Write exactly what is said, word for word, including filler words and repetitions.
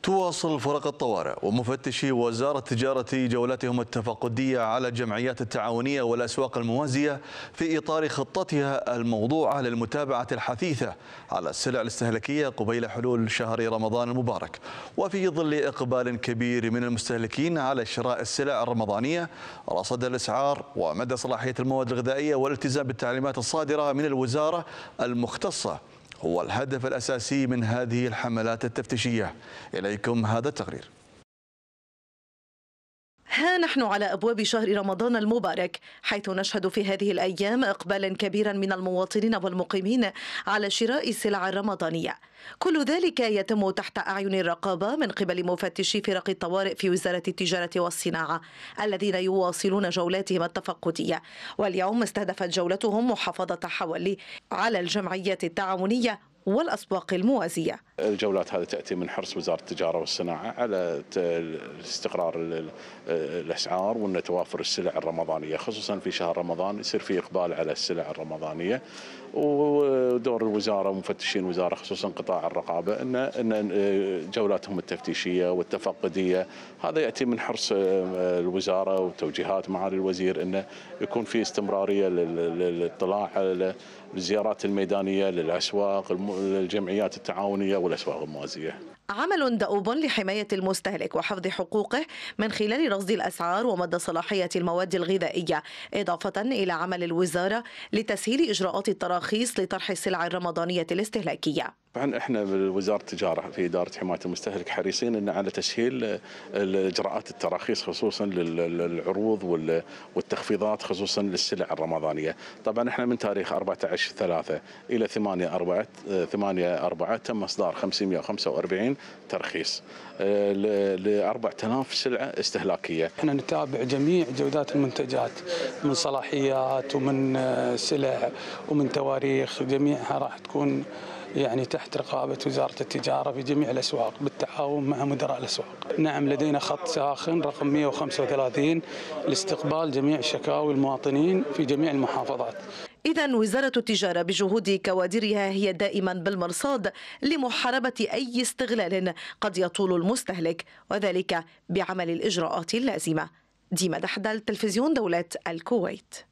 تواصل فرق الطوارئ ومفتشي وزارة التجارة جولاتهم التفقدية على الجمعيات التعاونية والأسواق الموازية في إطار خطتها الموضوعة للمتابعة الحثيثة على السلع الاستهلاكية قبيل حلول شهر رمضان المبارك، وفي ظل إقبال كبير من المستهلكين على شراء السلع الرمضانية، رصد الأسعار ومدى صلاحية المواد الغذائية والالتزام بالتعليمات الصادرة من الوزارة المختصة هو الهدف الأساسي من هذه الحملات التفتيشية. إليكم هذا التقرير. ها نحن على أبواب شهر رمضان المبارك، حيث نشهد في هذه الأيام إقبالا كبيرا من المواطنين والمقيمين على شراء السلع الرمضانية. كل ذلك يتم تحت أعين الرقابة من قبل مفتشي فرق الطوارئ في وزارة التجارة والصناعة الذين يواصلون جولاتهم التفقدية. واليوم استهدفت جولتهم محافظة حولي على الجمعيات التعاونية والأسواق الموازية. الجولات هذه تأتي من حرص وزارة التجارة والصناعة على استقرار الأسعار وأن توافر السلع الرمضانية، خصوصا في شهر رمضان يصير في إقبال على السلع الرمضانية، ودور الوزارة ومفتشين الوزارة خصوصا قطاع الرقابة أن أن جولاتهم التفتيشية والتفقدية هذا يأتي من حرص الوزارة وتوجيهات معالي الوزير أنه يكون في استمرارية للاطلاع على الزيارات الميدانية للأسواق الجمعيات التعاونية والأسواق الموازية. عمل دؤوب لحماية المستهلك وحفظ حقوقه من خلال رصد الأسعار ومدى صلاحية المواد الغذائية، إضافة إلى عمل الوزارة لتسهيل إجراءات التراخيص لطرح السلع الرمضانية الاستهلاكية. طبعا احنا بوزاره التجاره في اداره حمايه المستهلك حريصين ان على تسهيل الاجراءات التراخيص خصوصا للعروض والتخفيضات خصوصا للسلع الرمضانيه. طبعا احنا من تاريخ أربعة عشر ثلاثة الى ثمانية أربعة ثمانية أربعة تم اصدار خمسمئة وخمسة وأربعين ترخيص ل أربعة آلاف سلعه استهلاكيه. احنا نتابع جميع جودات المنتجات من صلاحيات ومن سلع ومن تواريخ، جميعها راح تكون يعني تحت رقابة وزارة التجارة في جميع الأسواق بالتعاون مع مدراء الأسواق. نعم لدينا خط ساخن رقم مئة وخمسة وثلاثين لاستقبال جميع شكاوي المواطنين في جميع المحافظات. إذن وزارة التجارة بجهود كوادرها هي دائما بالمرصاد لمحاربة أي استغلال قد يطول المستهلك، وذلك بعمل الإجراءات اللازمة. ديما دحدل، تلفزيون دولة الكويت.